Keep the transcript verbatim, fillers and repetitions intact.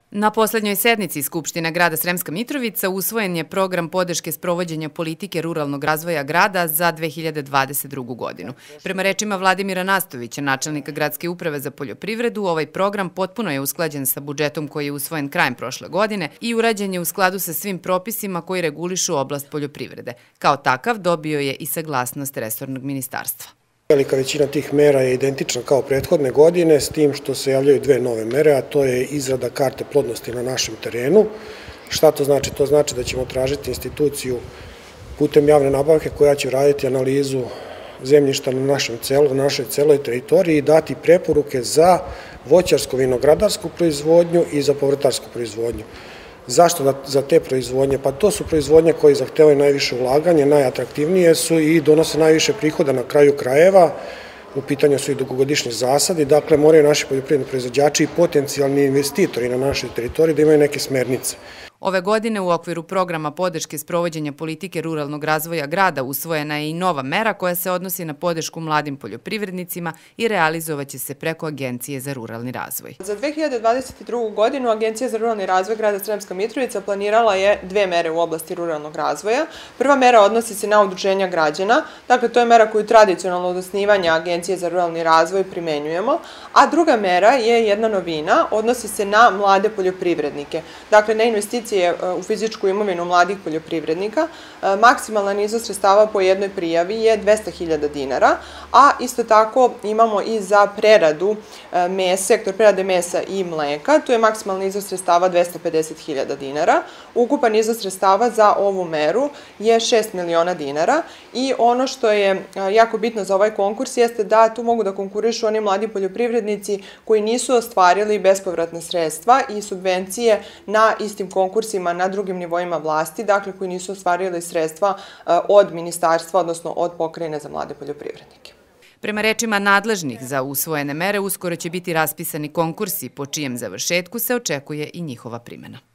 Na poslednjoj sednici Skupštine grada Sremska Mitrovica usvojen je program podrške sprovođenja politike ruralnog razvoja grada za dve hiljade dvadeset drugu. godinu. Prema rečima Vladimira Nastovića, načelnika Gradske uprave za poljoprivredu, ovaj program potpuno je usklađen sa budžetom koji je usvojen krajem prošle godine i urađen je u skladu sa svim propisima koji regulišu oblast poljoprivrede. Kao takav dobio je i saglasnost resornog ministarstva. Velika većina tih mera je identična kao prethodne godine, s tim što se javljaju dve nove mere, a to je izrada karte plodnosti na našem terenu. Šta to znači? To znači da ćemo tražiti instituciju putem javne nabavke koja će raditi analizu zemljišta na našem celu, na našoj celoj teritoriji i dati preporuke za voćarsko-vinogradarsku proizvodnju i za povrtarsku proizvodnju. Zašto za te proizvodnje? Pa to su proizvodnje koje zahtevaju najviše ulaganje, najatraktivnije su i donose najviše prihoda na kraju krajeva. U pitanju su i dugogodišnji zasadi, dakle moraju naši poljoprivredni proizvođači i potencijalni investitori na našoj teritoriji da imaju neke smernice. Ove godine u okviru programa podrške sprovođenja politike ruralnog razvoja grada usvojena je i nova mera koja se odnosi na podršku mladim poljoprivrednicima i realizovaće se preko Agencije za ruralni razvoj. Za dve hiljade dvadeset drugu. godinu Agencija za ruralni razvoj grada Sremska Mitrovica planirala je dve mere u oblasti ruralnog razvoja. Prva mera odnosi se na udruženja građana, dakle to je mera koju tradicionalno od osnivanja Agencije za ruralni razvoj primenjujemo, a druga mera je jedna novina, odnosi se na mlade poljoprivrednike, dakle na investicije u fizičku imovinu mladih poljoprivrednika. Maksimalan iznos sredstava po jednoj prijavi je dvesta hiljada dinara, a isto tako imamo i za preradu mesa, sektor prerade mesa i mleka, tu je maksimalni iznos sredstava dvesta pedeset hiljada dinara. Ukupan iznos sredstava za ovu meru je šest miliona dinara i ono što je jako bitno za ovaj konkurs jeste da tu mogu da konkurišu oni mladi poljoprivrednici koji nisu ostvarili bespovratne sredstva i subvencije na istim konkursima na drugim nivoima vlasti, dakle koji nisu ostvarili sredstva od ministarstva, odnosno od pokrajine za mlade poljoprivrednike. Prema rečima nadležnih za usvojene mere, uskoro će biti raspisani konkursi po čijem završetku se očekuje i njihova primjena.